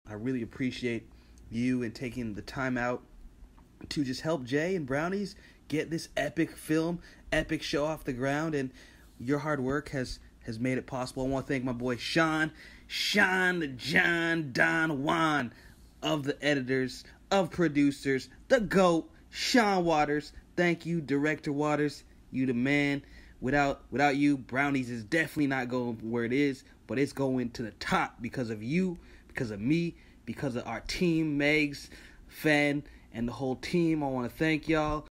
I really appreciate you and taking the time out to just help Jay and Brownies get this epic film, epic show off the ground, and your hard work has made it possible. I want to thank my boy Sean John Don Juan of the editors, of producers, the GOAT, Sean Waters. Thank you, Director Waters. You the man. Without you, Brownies is definitely not going where it is, but it's going to the top because of you, because of me, because of our team, Megs, Fan, and the whole team. I want to thank y'all.